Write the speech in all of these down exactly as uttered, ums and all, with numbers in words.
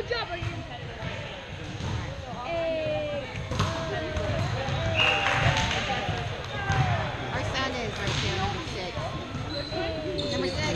Our son is right there, number six. Number six.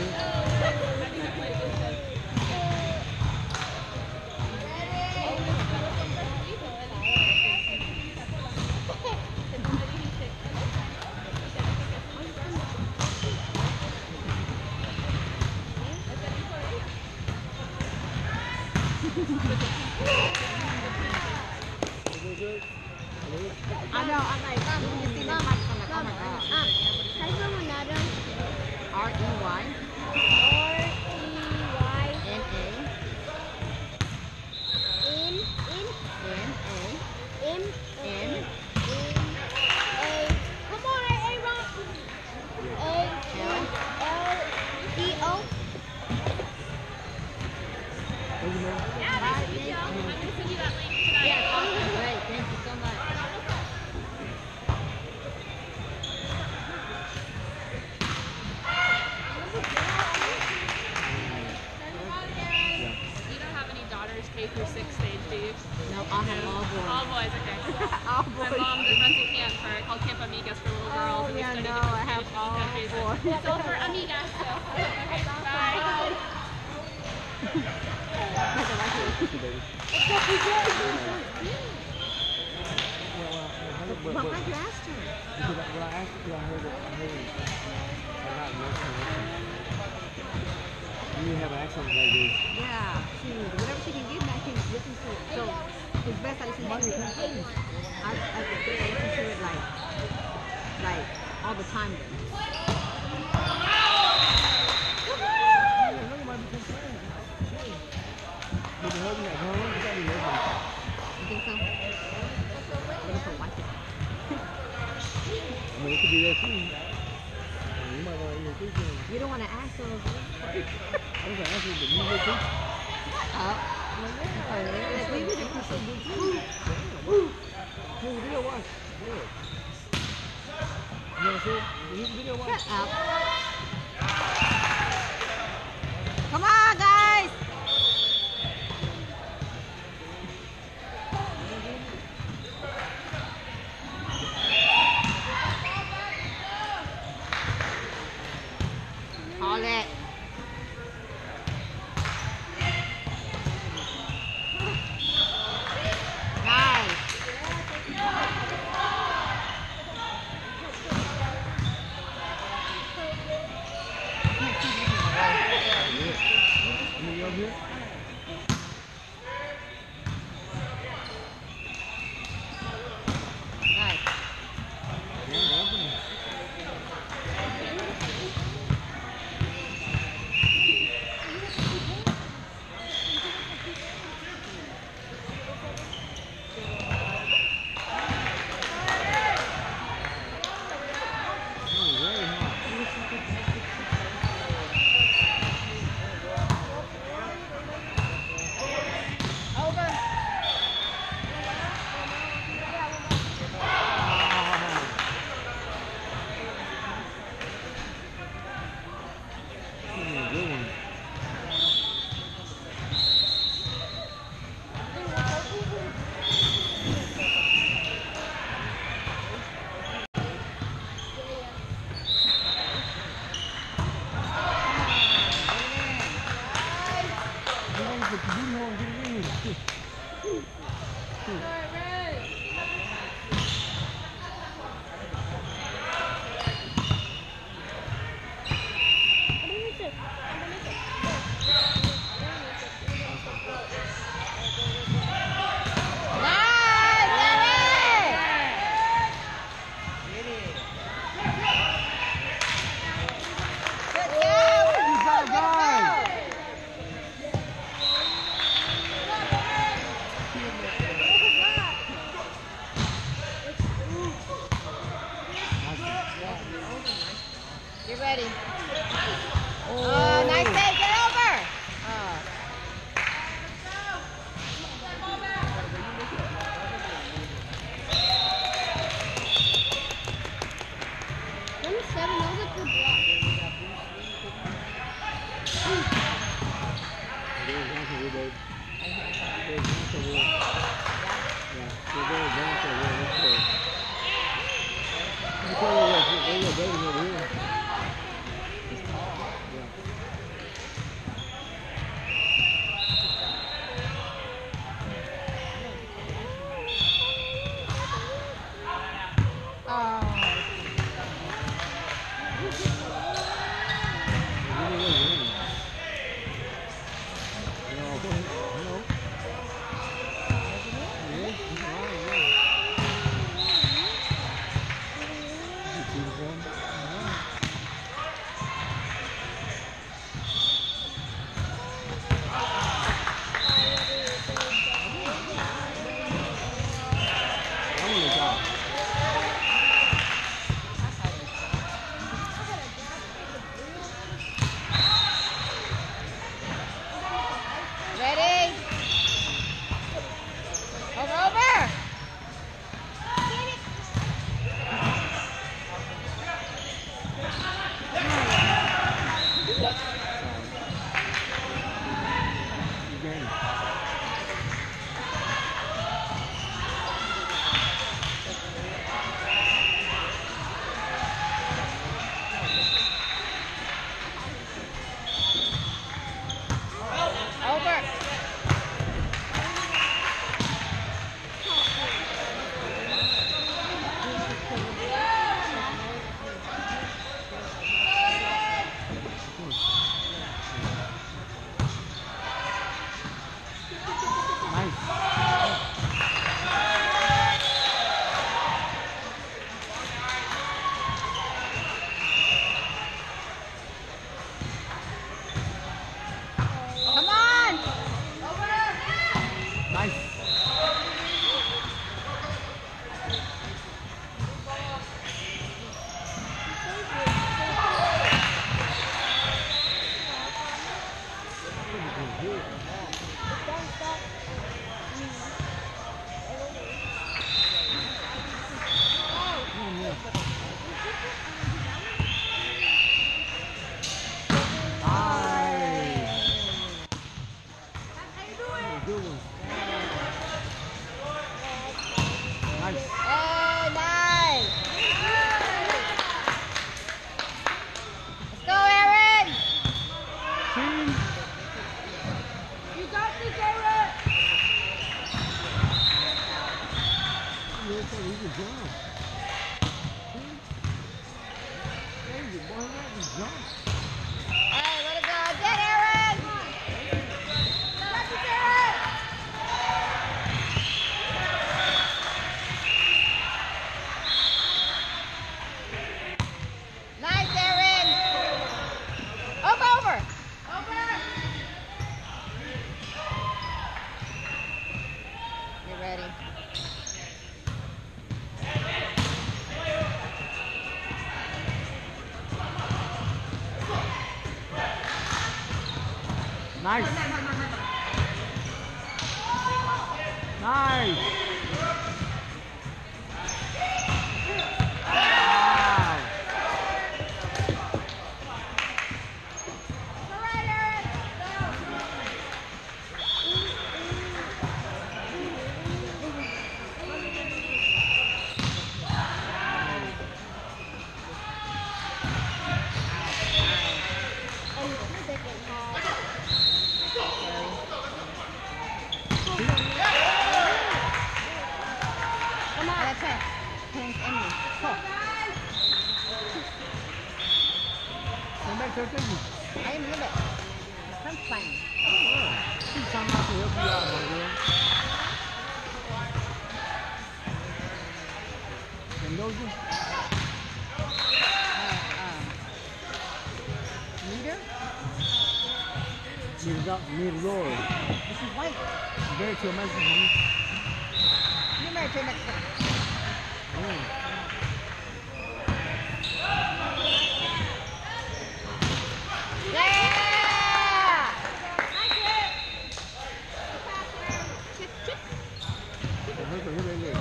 I know, I'm like, Mom, you see the pipes, I'm like, oh my god. Um, can you someone another? R E Y. R E Y. N A. In, in, N A. in, N. in, A. Come on, A, Ron. A, L. L, E, O. Yeah, nice to meet you. I'm going to send you that link tonight. Yeah, awesome. Great. Thank you so much. You don't have any daughters K through six stage, do you? No, I'll have all boys. All boys, okay. All My boys. mom runs a camp for called Camp Amigas for little girls. Oh, and we yeah, study no, different I have Spanish all countries. boys. It's all for amigas. So. Okay, bye. But why you asked her? Because when I asked her, I heard it, I heard it, I'm not listening. You have an accent like this. Yeah, she, whatever she can get me, I can listen to it. So it's best I listen to it. I, I, it's best I listen to it like, like all the time. But the husband at home, you gotta be listening. You think so? What if her wife is? I mean, it could be that too. You might want to hear too. I You don't want to ask those. was going to ask you, but you hear too. Oh. Let's leave it if you so good too. Damn, here's the video, watch. Good. You want to see it? Here's the video, watch. Shut up. Come on, guys. Call it. Nice. You over here? Nice. Yeah, open it. Oh, very hot. This is a good one. Get ready. Oh, nice take. Get over. Oh. Number seven, that was a good block. It is, that's a good, babe. There's one for real. Yeah. So there's one for real. Let's go. You tell me what, they got building over here. It's tall. Yeah. Ready? Over, over. Over. Come on. Nice. Good one. Nice. Hey, nice. Let's go, Aaron. Team. You got this, Aaron. Yeah, it's a good job. Crazy, boy. That was jump. Hey, let it go. Get Aaron. Got this, Aaron. Nice, Aaron. Over, over. Over. Get ready. Nice. Nice. Wow. All right, Aaron. Come on. That's it. Pink Emily. Cool. Come back to the thing. I am a little bit. I'm fine. She's trying not to help you out, my girl. And those are Leader? Need up, need Lord. This is white. Very to a Mexican, homie. You're married to a Mexican. Mm. Yeah! Chip, chip. Here, here, here, here.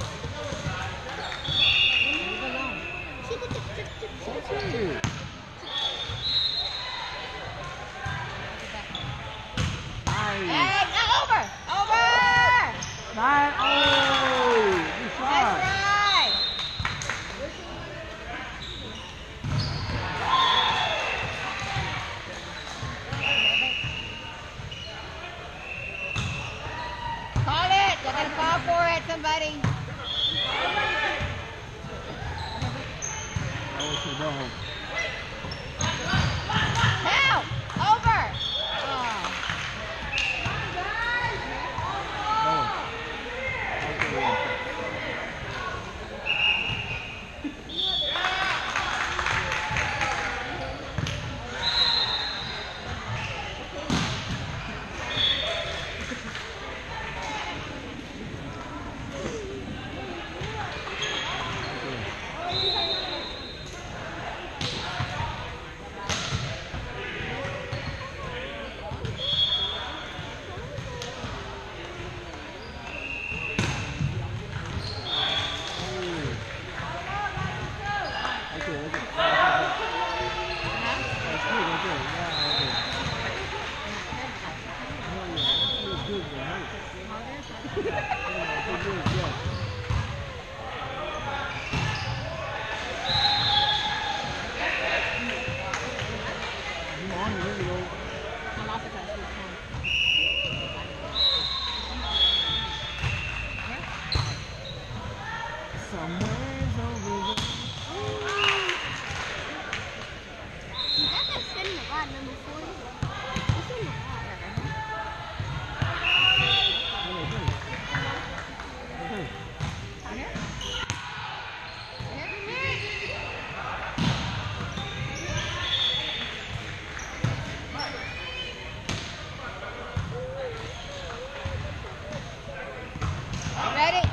Leave it alone. Chip, chip, chip, chip, chip. That's it. Nice. Hey, now over! Over! for it, somebody. Oh, to the ball. Help! Over! Ready?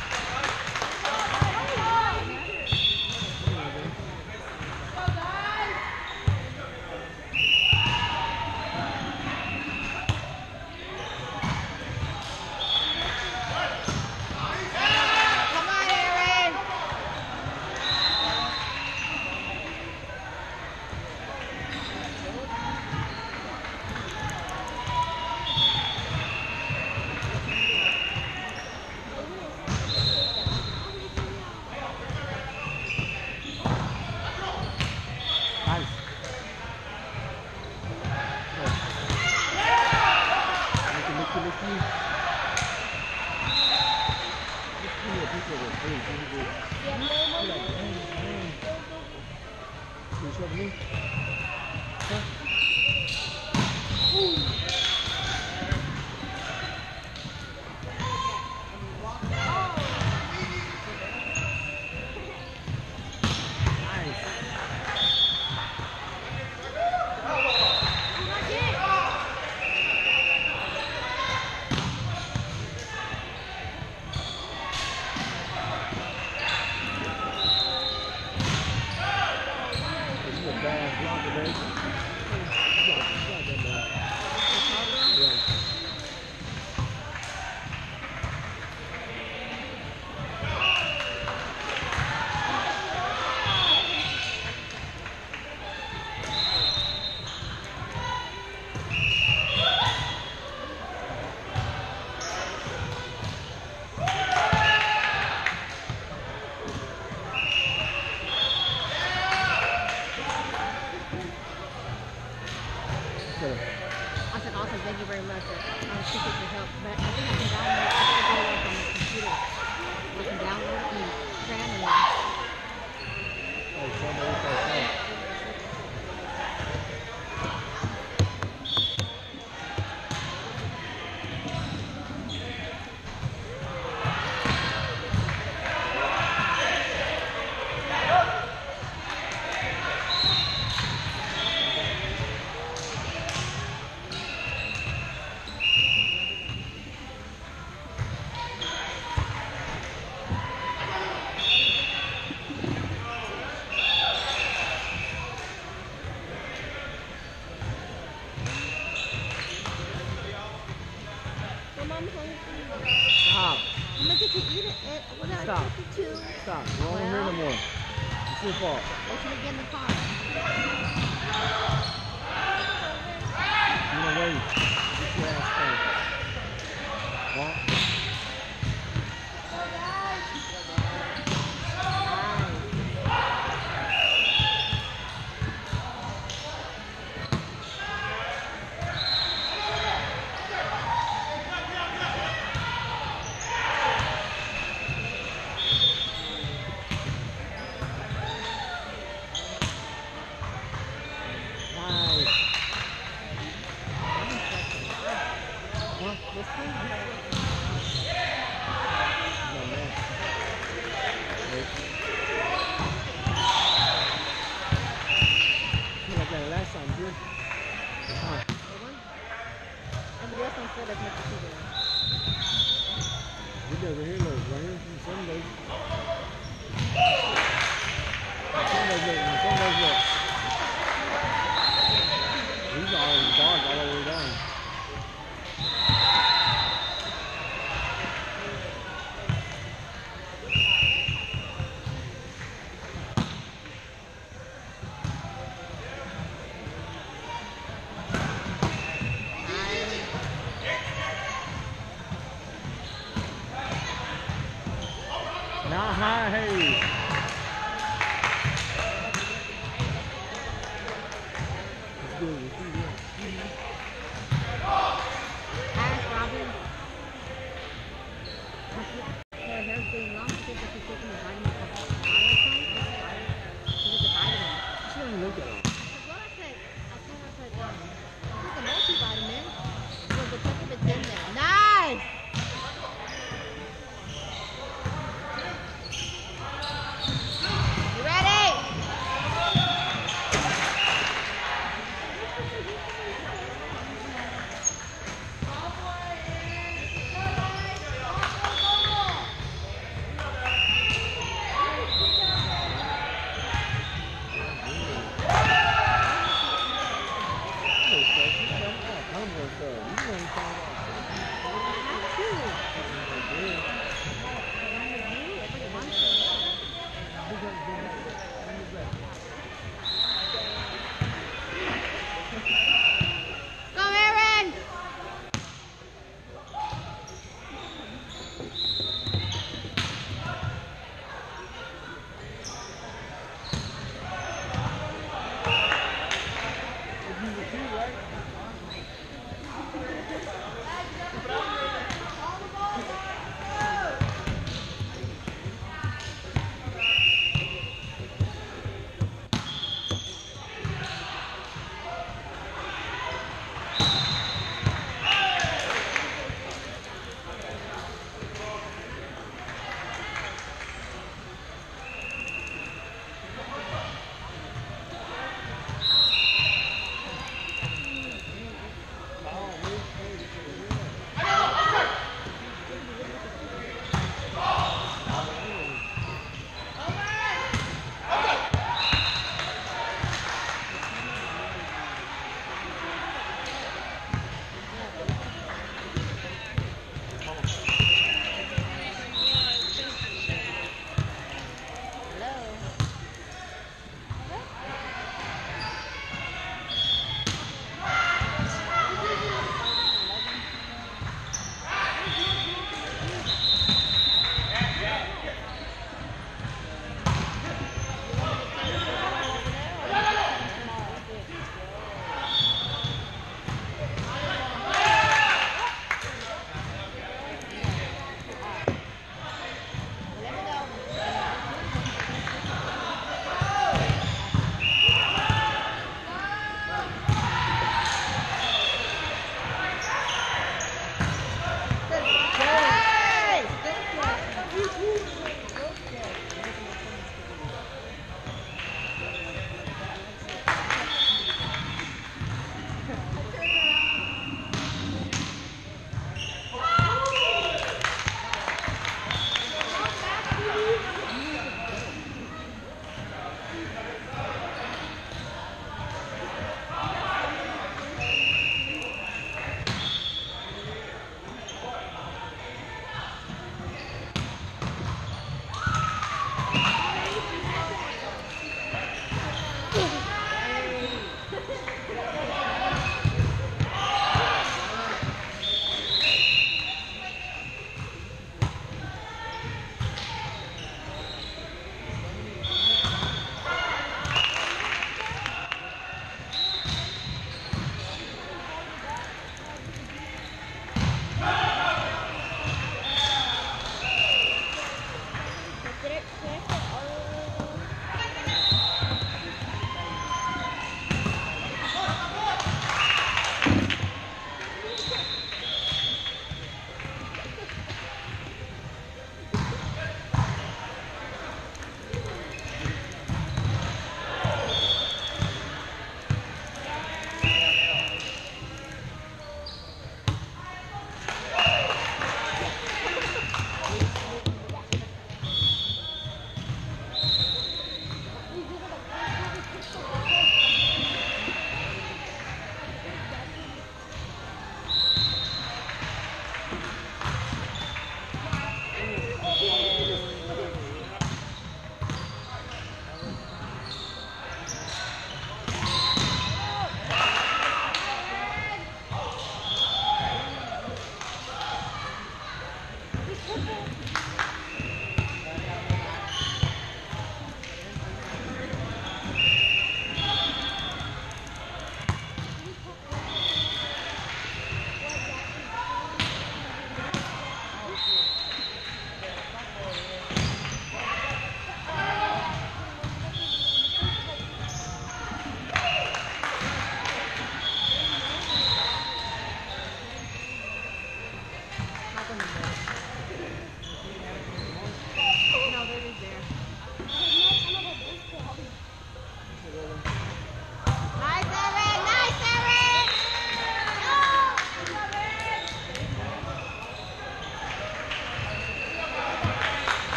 Come on, Aaron. Nice. Licky, licky, licky. Licky, licky, licky, licky. You shove me? Huh? This is a bad block today. You got you got that man. Yeah. Okay. I said also thank you very much. I was seeking for help, but I think I can download. I can go on the computer. I can download and scan and. Oh, somebody said that. Stop. I'm gonna get to eat it. it what did I Stop. take you to? Stop. We don't want to hear no more. It's your fault. What should we get in the car? You know, wait. Get your ass home. Walk. Like that last time, too. Huh. Everybody else don't feel as much as he does. He does right here, look. Right here. Some days. Some days, look. Some days, look. He's all in the dark all the way down. Now, hi, hey. It's good. It's good. Ask Robin. Her hair's getting long. She said that she's taking a vitamin called iodine. She took a vitamin. She doesn't look at all. Well, I said, I told her, I said, um, this is a multivitamin. So the chunk of it's in there. Nice!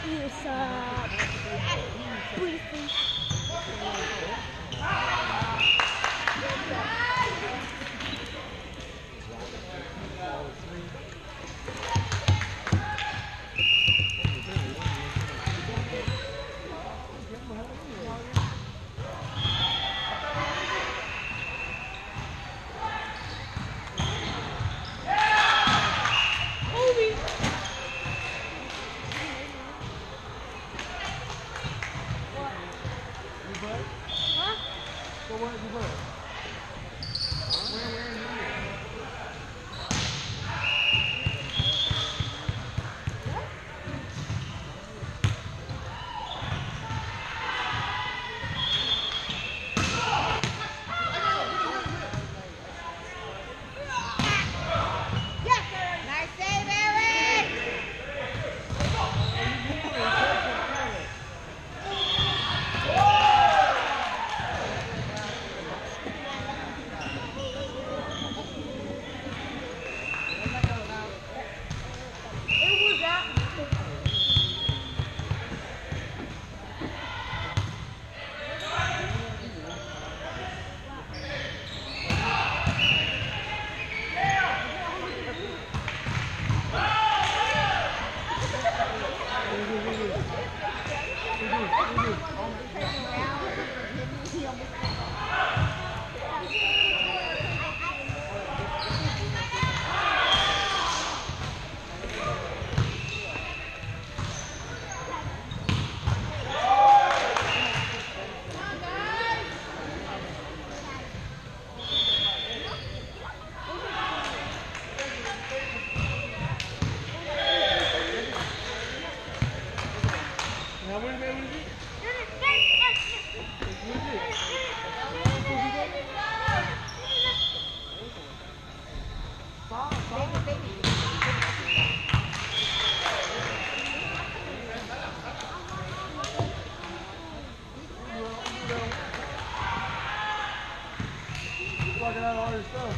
You suck. Briefly. Nice save, Eric! Now, what is it? What is it? Fucking out all your stuff.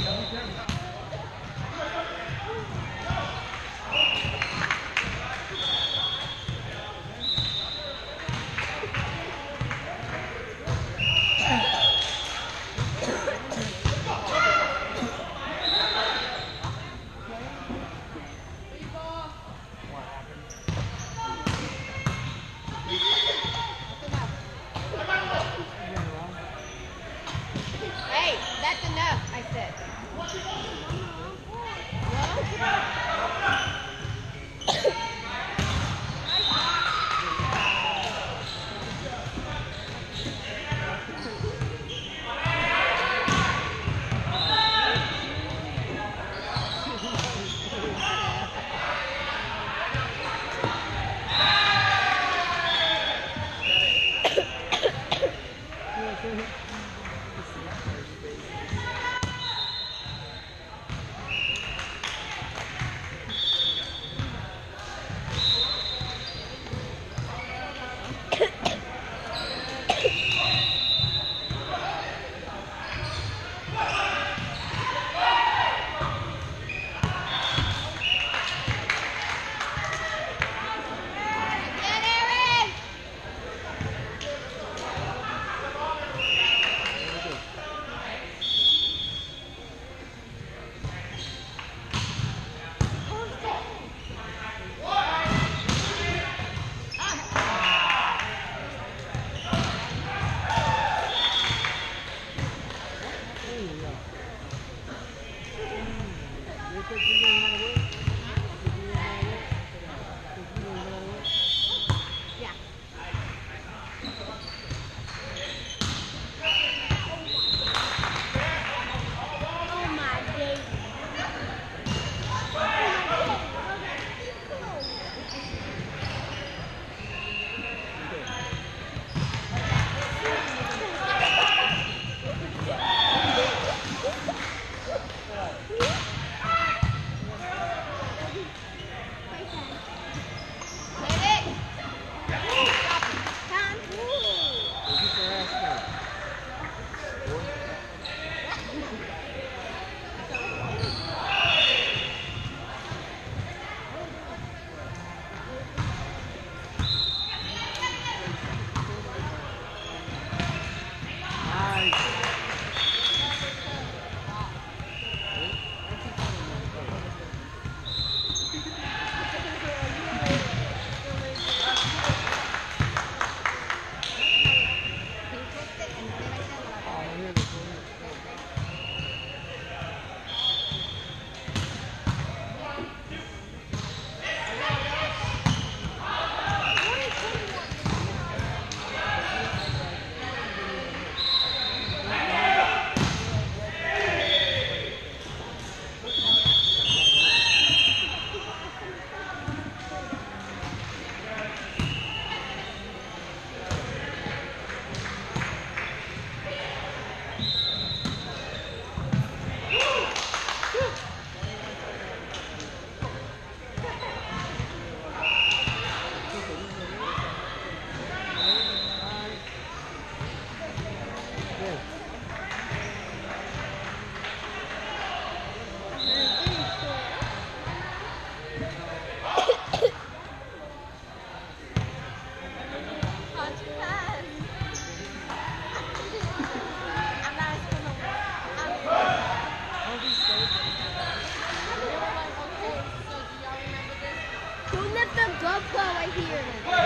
Hey, that's enough, I said. Get Aaron! Yeah. Oh my days. Hit it. Come. Don't let them GoPro right here.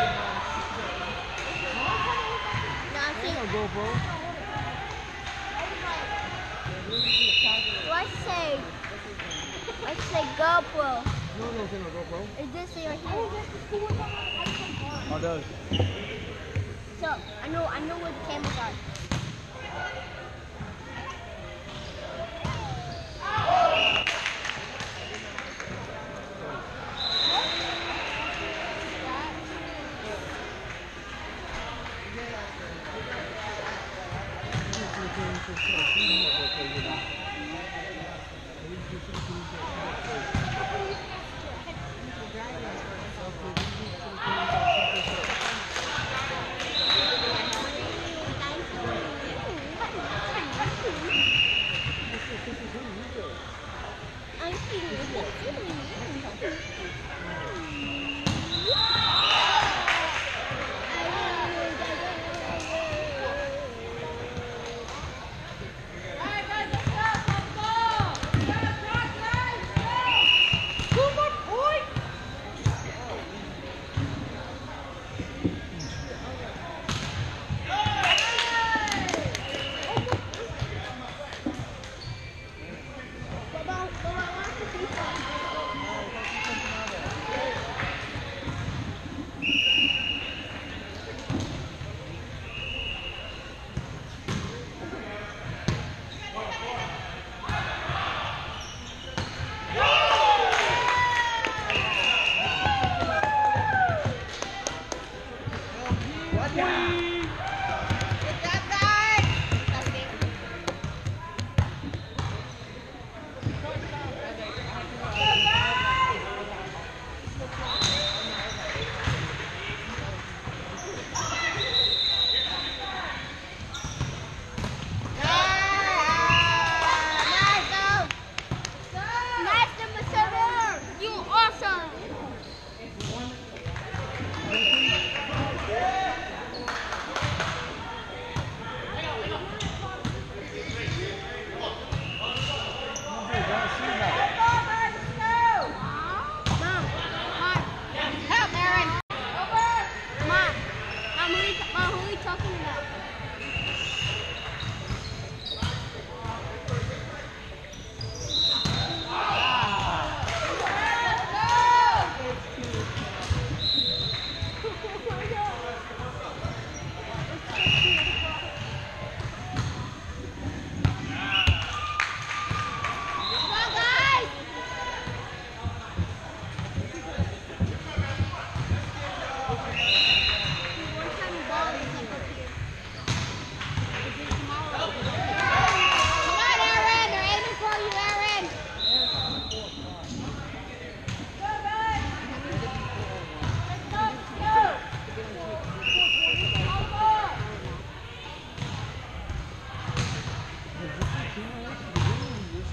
Now see. GoPro. Let's say, let's say GoPro. No, no, no, GoPro. Is this right here? Oh, it does. So I know, I know where the cameras are.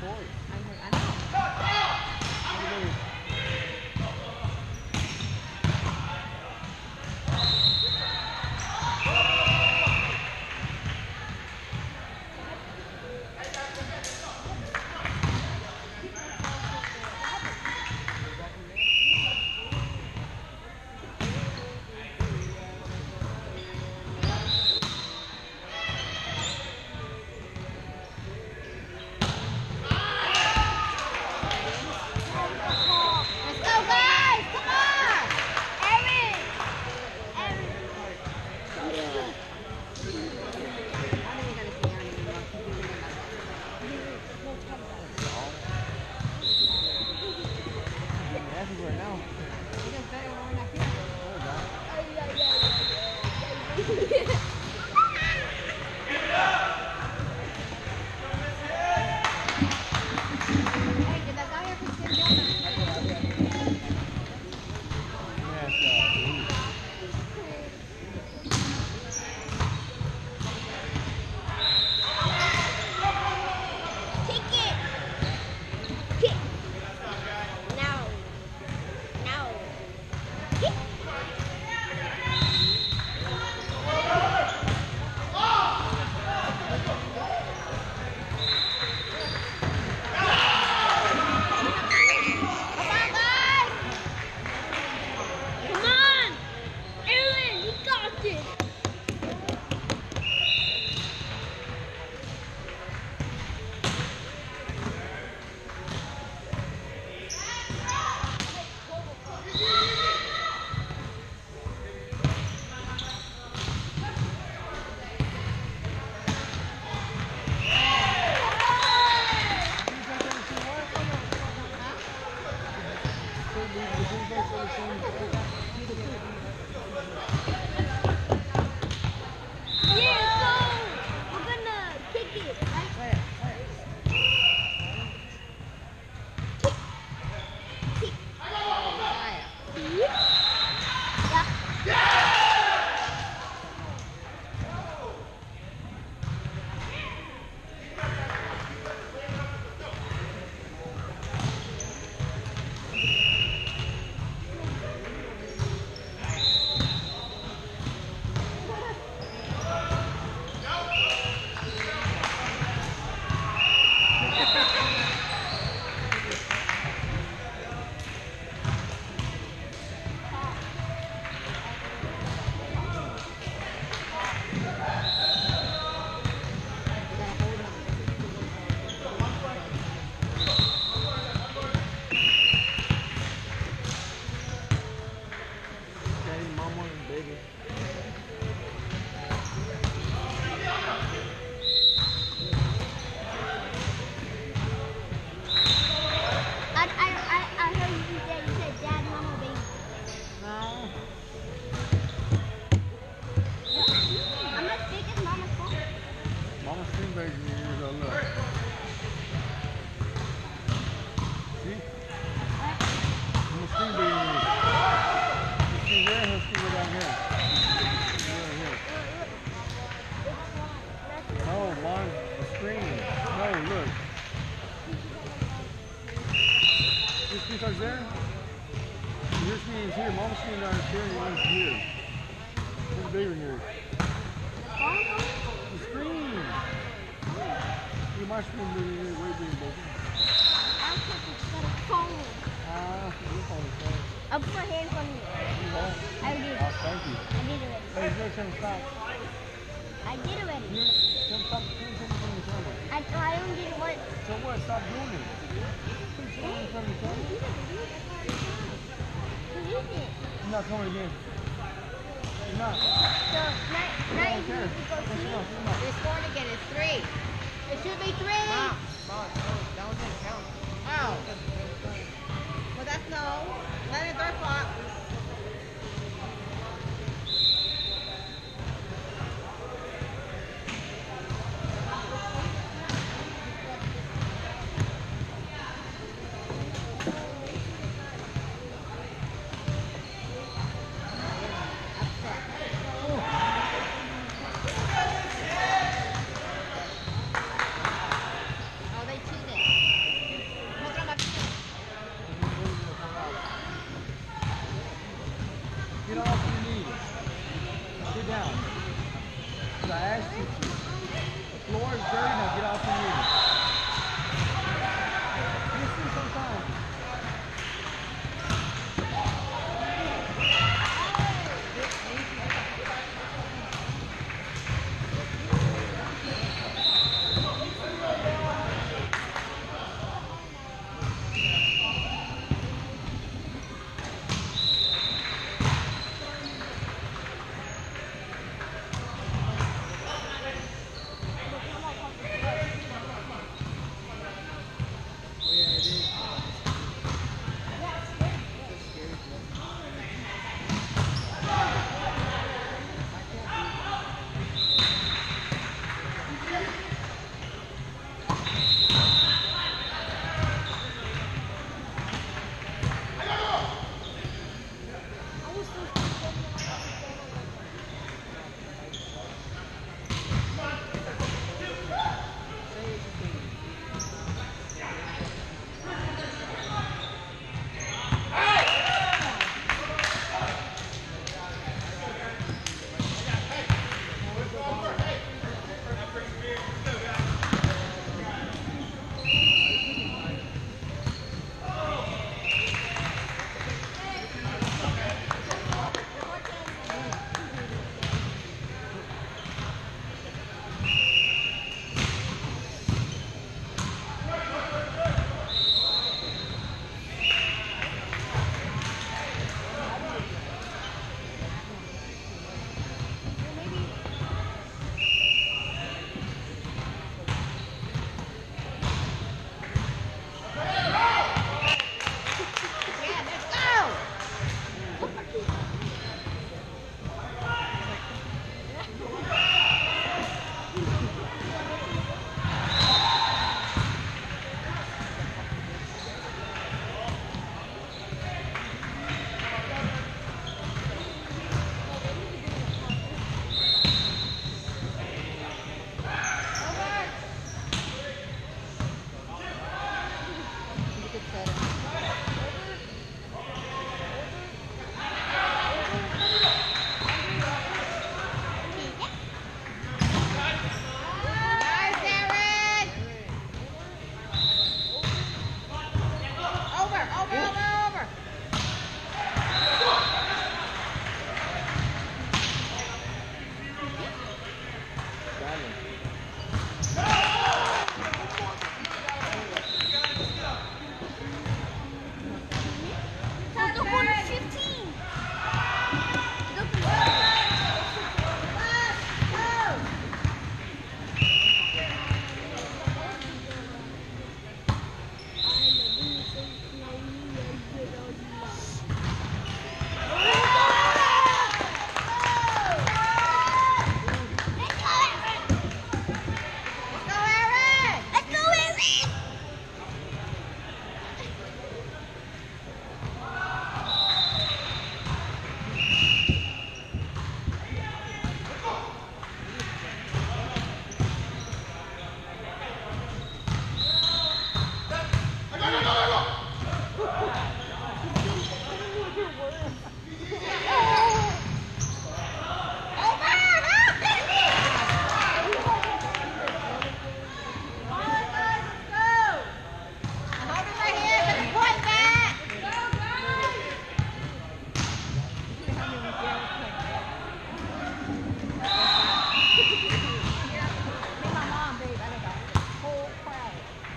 court. I know. I know. Let's go, guys! Come on! Erin! Erin! I think we gotta see Aaron anymore. He's doing it like He's everywhere now. that. He does better when we're not here. Hey, did that guy ever sit down? Yes, uh, Kick it! Kick! No. No. Kick! Come on, guys! Come on! Aaron, you got this! Yeah, go! We're gonna kick it, right? Yeah. Daddy, mama, and baby. I, I, I, I heard you say, you said dad, mama, baby. No. I'm as big as mama's phone. Mama's screen baby years old. Look. See? Mama's screen baby years. You see there, her screen way down here. Right here. No, mine, the screen. No, look. Your screen starts there? Your screen is here. Mama's screen down here, and yours is here. What's bigger than yours? The screen. See, my screen is way bigger than I'll put this little phone. Ah, your phone is fine. I'll put my hand on you. You won't? I did. Oh, thank you. I did already. Hey, you better turn the stop. I did already. You turn the stop. Turn the from the camera. I, I only did what? So what? Stop doing it. Turn the from the camera. Who is it? You're not coming again. You're not. So, now, now Right you there. need to go to Yes, me. you know, you know. It's scored again. It's three. It should be three. Mom, mom, that one didn't count. Oh. Well, that's no. Not in their fault.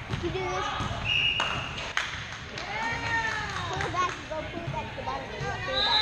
You do this. Pull it back. Go pull it back to the bottom. Yeah, pull it back.